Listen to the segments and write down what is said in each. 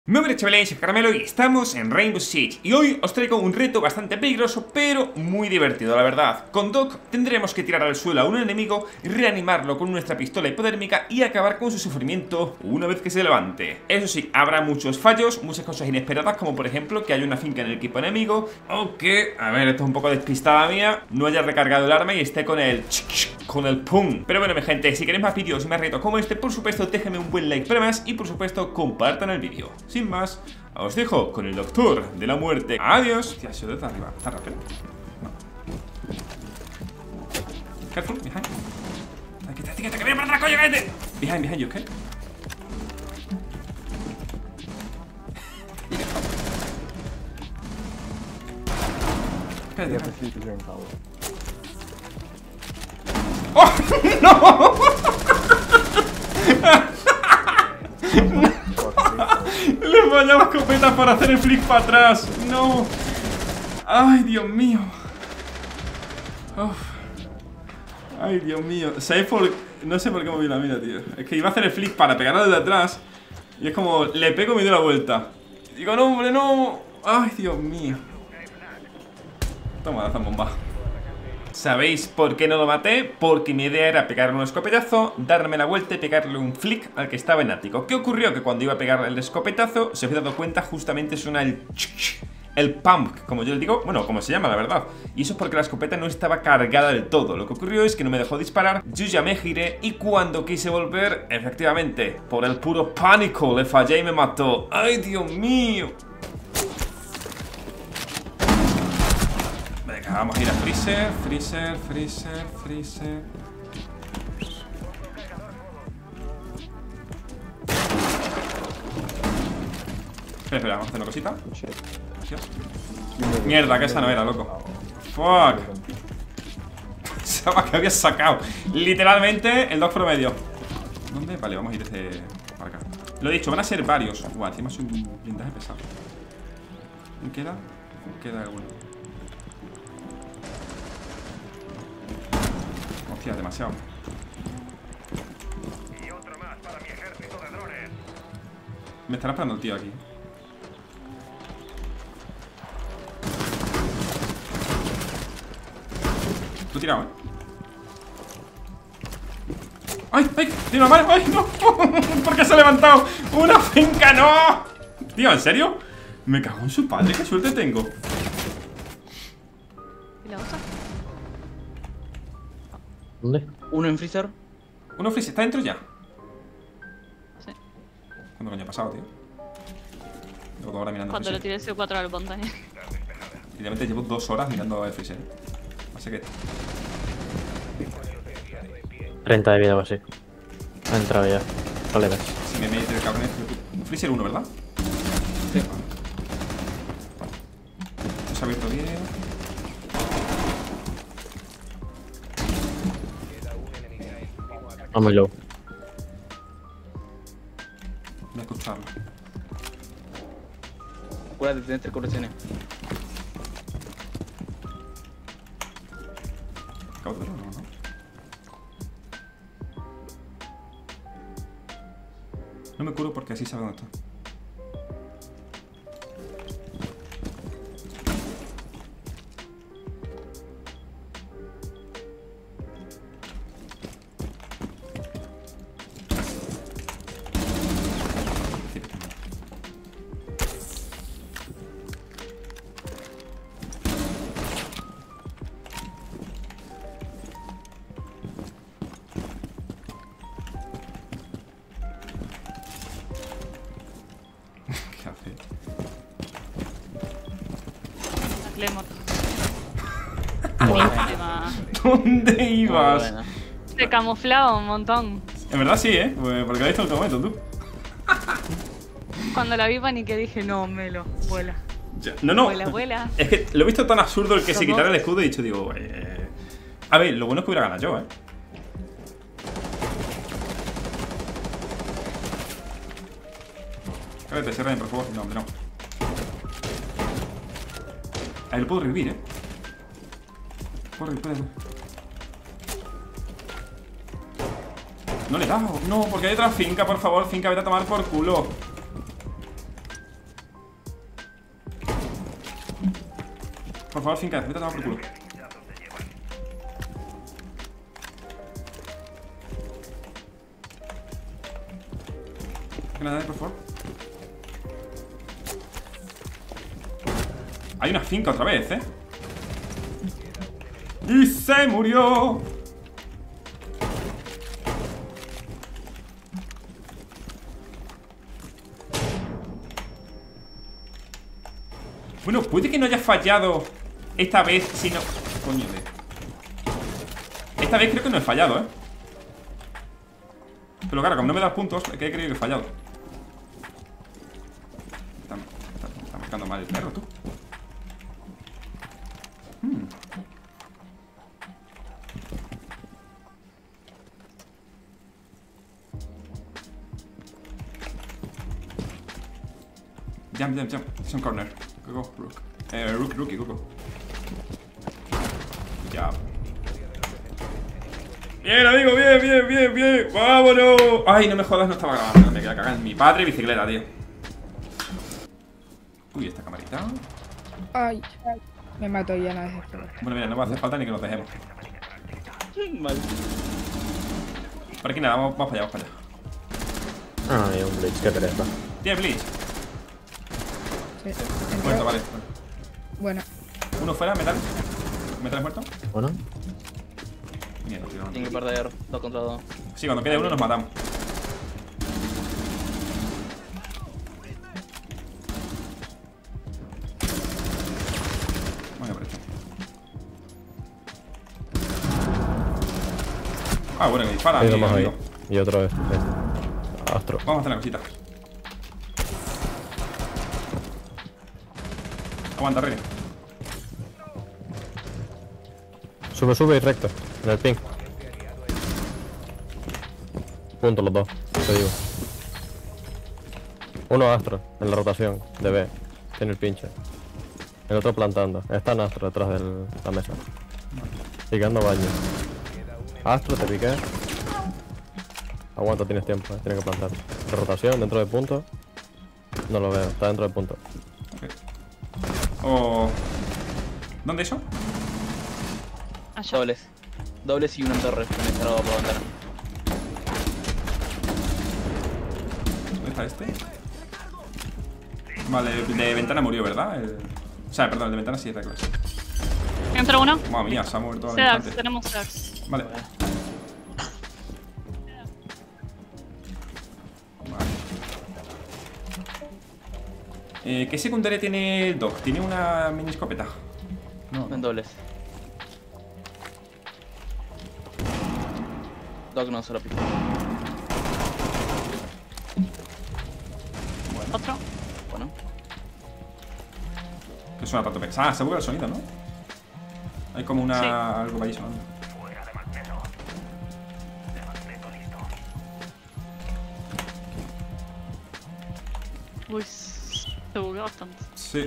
Muy buenas chavales, soy Caramelo y estamos en Rainbow Six. Y hoy os traigo un reto bastante peligroso, pero muy divertido, la verdad. Con Doc tendremos que tirar al suelo a un enemigo, reanimarlo con nuestra pistola hipodérmica y acabar con su sufrimiento una vez que se levante. Eso sí, habrá muchos fallos, muchas cosas inesperadas, como por ejemplo que haya una finca en el equipo enemigo, o que, a ver, esto es un poco despistada mía, no haya recargado el arma y esté con el pum. Pero bueno, mi gente, si queréis más vídeos y más retos como este, por supuesto déjenme un buen like para más y por supuesto compartan el vídeo. Sin más, os dejo con el doctor de la muerte. Adiós. Hostia, se desde arriba. ¿Está rápido? No. Careful, behind. Quítate, que viene para atrás, coño, cállate. Behind you, okay? Cállate. ¡Oh! ¡No! Le fallaba la escopeta para hacer el flick para atrás. No. Ay, Dios mío. Uf. Ay, Dios mío. ¿Sabes por...? No sé por qué moví la mira, tío. Es que iba a hacer el flick para pegarlo desde atrás. Y es como, le pego y me doy la vuelta. Digo, no, hombre, no. Ay, Dios mío. Toma la zambomba. ¿Sabéis por qué no lo maté? Porque mi idea era pegarle un escopetazo, darme la vuelta y pegarle un flick al que estaba en ático. ¿Qué ocurrió? Que cuando iba a pegarle el escopetazo, se había dado cuenta, justamente suena el pump, como yo le digo, bueno, como se llama, la verdad. Y eso es porque la escopeta no estaba cargada del todo. Lo que ocurrió es que no me dejó disparar, yo ya me giré y cuando quise volver, efectivamente, por el puro pánico, le fallé y me mató. ¡Ay, Dios mío! Venga, vamos a ir a freezer. Espera, vamos a hacer una cosita. Mierda, que esa no era, loco. Fuck. Pensaba que había sacado literalmente el dog promedio. ¿Dónde? Vale, vamos a ir desde para acá. Lo he dicho, van a ser varios. Guau, encima es un blindaje pesado. ¿Me queda? Queda alguno. Hostia, demasiado. Y otro más para mi ejército de drones. Me estará esperando el tío aquí. Lo he tirado, ¡Ay! ¡Tiene una mano! ¡Ay, no! ¿Por qué se ha levantado? ¡Una finca, no! Tío, ¿en serio? Me cago en su padre, qué suerte tengo. ¿Y la otra? ¿Dónde? Uno en freezer. Uno freeze, ¿está dentro ya? Sí. ¿Cuándo coño ha pasado, tío? Llevo 2 horas mirando Cuando el le freezer. tiré C4 al montaña. Literalmente llevo 2 horas mirando el freezer. Así que... 30 de vida o así. Ha entrado ya. Vale, ves. Si me mete el cabrón este... Freezer 1, ¿verdad? Sí. Esto se ha abierto bien. Va muy low. Voy a escucharlo. Acuérdate de tener correcciones. Acabo de verlo, ¿no? No me curo porque así sabe dónde está. ¿Qué hace? Clemor. Buena. ¿Dónde ibas? Buena. Se camuflaba un montón. En verdad sí, Porque lo he visto en el momento, tú. Cuando la vi paniqué dije, no, Melo, vuela. Ya. No. Vuela. Es que lo he visto tan absurdo el que se ¿Cómo? quitara el escudo y he dicho, digo, A ver, lo bueno es que hubiera ganado yo, Cállate, cierra por favor. No, hombre, no. Ahí lo puedo revivir, Puedo revivir. No le he dado. No, porque hay otra finca, por favor. Finca, vete a tomar por culo. Por favor, finca, vete a tomar por culo. Granada, por favor. Hay una finca otra vez, Y se murió. Bueno, puede que no haya fallado esta vez, si no... Coño de... Esta vez creo que no he fallado, Pero claro, como no me das puntos, es que he creído que he fallado. Está marcando mal el perro, tú. Jump. Es un corner. Go, Rook. Rookie, go. Ya. Bien, amigo, bien. ¡Vámonos! Ay, no me jodas, no estaba grabando. Me queda cagado en mi padre bicicleta, tío. Uy, esta camarita. Ay, me mato ya una vez. Bueno, mira, no va a hacer falta ni que nos dejemos. Mal. Por aquí nada, vamos para allá, Ah, hay un Blitz, qué pereza. Tiene Bleach. Sí. Muerto, vale. Bueno, Uno fuera, metal. ¿Metal es muerto? Bueno. Mierda, tío. Tienen que perder 2 contra 2. Sí, cuando quede uno nos matamos. Bueno, por esto. Ah, bueno, que dispara. Hay uno amigo, más ahí. amigo. Y otro es Astro. Vamos a hacer una cosita. Aguanta, Rey. Sube y recto. En el ping. Punto los dos, te digo. Uno Astro, en la rotación de B. Tiene el pinche. El otro plantando. Está en Astro detrás de la mesa. Picando baño. Astro, te piqué. Aguanta, tienes tiempo, tienes que plantar. De rotación, dentro de punto. No lo veo, está dentro de punto. ¿Dónde eso? Allá. Dobles y una en torre. Penetrado por la ventana. ¿Dónde está este? Vale, de ventana murió, ¿verdad? O sea, perdón, el de ventana sí está claro. Entra uno. Madre mía, se ha muerto al Sedax, instante. tenemos Sedax. Vale. ¿Qué secundaria tiene el Doc? ¿Tiene una mini escopeta? No. En dobles. Doc no, solo pico. Otro. Bueno. Que suena tanto pesado. Ah, se buguea el sonido, ¿no? Hay como una... Sí. algo para ahí sonando. Uy, se bugueó bastante. Sí.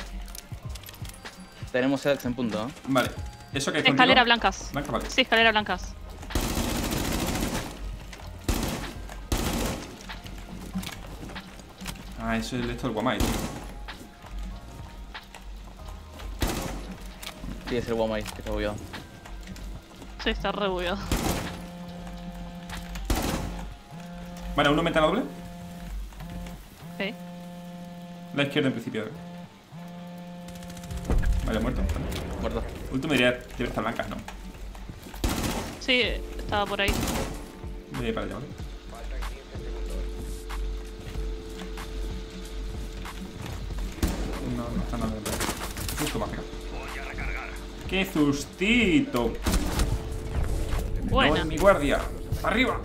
Tenemos Sedax en punto, ¿eh? Vale. ¿Eso qué es Escalera contigo? blancas. Blanca, vale. Sí, escalera blancas. Ah, eso es esto del Guamai, tío. Tiene que ser Wamai, que está bugueado. Sí, está re bugueado. Vale, uno mete la doble. Sí. La izquierda en principio. Vale, muerto. Muerto. Último diría, debe estar blancas, ¿no? Sí, estaba por ahí. Voy a ir para allá, ¿vale? No está nada. Justo más pegado. ¡Qué sustito! Buena. No, en mi guardia. ¡Arriba!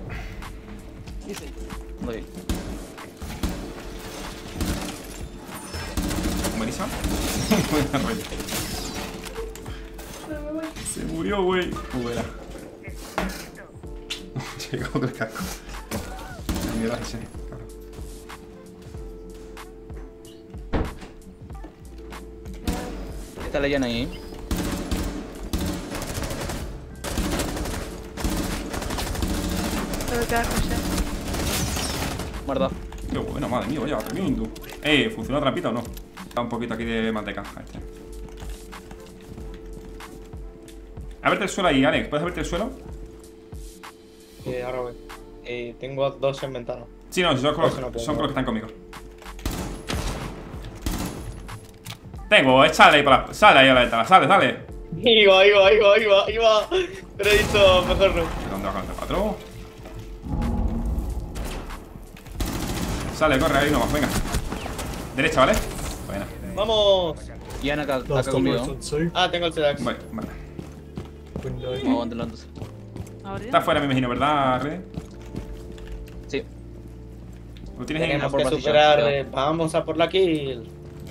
Doy. ¿Marisa? Buena rollo. Se murió, güey. Buena. Llega otro casco. La mierda ese, cabrón. Está la llana ahí, ¿eh? solo queda José. Muerto. Qué bueno, madre mía, vaya tremendo. ¿Funciona la trampita o no? Da un poquito aquí de manteca a este. Ábrete el suelo ahí, Alex. ¿Puedes abrirte el suelo? Ahora voy. Tengo 2 en ventana. Sí, no, son con Eso no puedo. los que están conmigo. Tengo, sale ahí, sale ahí a la ventana, sale. Iba. Pero he dicho, mejor no. ¿Dónde va con este patrón? Sale, corre, ahí uno más, venga. Derecha, ¿vale? Buena. ¡Vamos! Y Ana acá Last conmigo. operator too. Ah, tengo el Sedax. Vale. Window. Vamos a aguantarlo entonces. ¿Abriendo? Está fuera, me imagino, ¿verdad, Rey? Sí. ¿Lo tienes en...? Tenemos por que pasillo, superar. cuidado. Vamos a por la kill.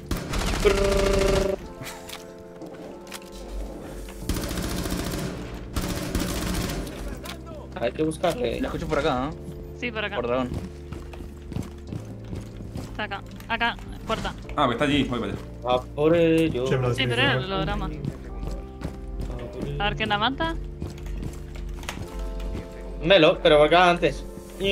Hay que buscarle. La escucho por acá, ¿no? Sí, por acá. Por dragón. Está acá. Acá, puerta. Ah, que está allí, voy para allá. A por ello. Gemini's Sí, moving pero era away. el holograma. A ver quién la mata. Melo, pero por acá antes.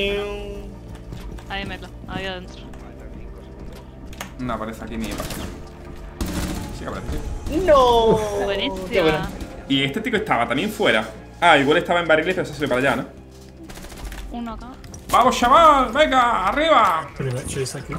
Ahí Melo, ahí adentro. No, aparece aquí mi paso. Sí que aparece. ¡No! Buenísima. Qué bueno. Y este tico estaba también fuera. Ah, igual estaba en barriles, pero se salió para allá, ¿no? Uno acá. ¡Vamos, chaval! ¡Venga, arriba! Pretty much is, thank you.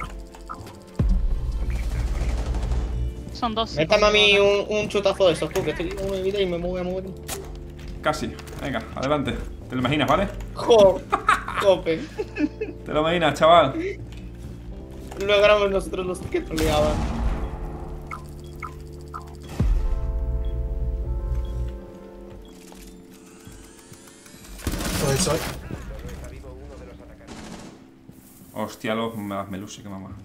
Son dos. Métame a mí un chutazo de esos, tú, que estoy con una vida y me voy a mover. Casi. Venga, adelante. Te lo imaginas, ¿vale? Jope. Te lo imaginas, chaval. Luego éramos nosotros los que troleaban. Right side. Hostia, los melusi que mamá.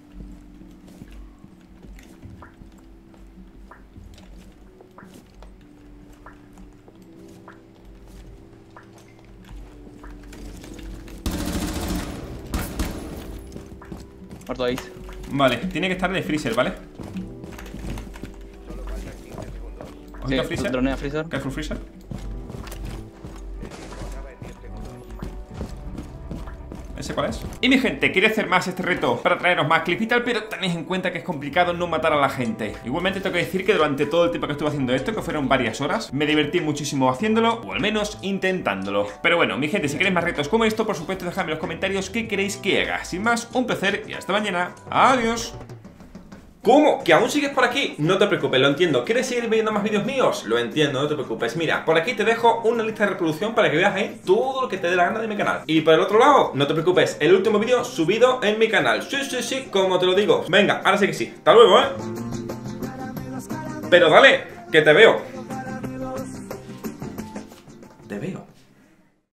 Muerto ahí. Vale, tiene que estar de freezer, ¿vale? Ojito Sí, freezer. dronea freezer. Careful freezer. ¿Ese cuál es? Y mi gente, quería hacer más este reto para traeros más clips y tal, pero tenéis en cuenta que es complicado no matar a la gente. Igualmente tengo que decir que durante todo el tiempo que estuve haciendo esto, que fueron varias horas, me divertí muchísimo haciéndolo, o al menos intentándolo. Pero bueno, mi gente, si queréis más retos como esto, por supuesto dejadme en los comentarios qué queréis que haga. Sin más, un placer y hasta mañana. Adiós. ¿Cómo? ¿Que aún sigues por aquí? No te preocupes, lo entiendo. ¿Quieres seguir viendo más vídeos míos? Lo entiendo, no te preocupes. Mira, por aquí te dejo una lista de reproducción para que veas ahí todo lo que te dé la gana de mi canal. Y por el otro lado, no te preocupes, el último vídeo subido en mi canal. Sí, como te lo digo. Venga, ahora sí que sí. Hasta luego, ¿eh? Pero dale, que te veo. Te veo.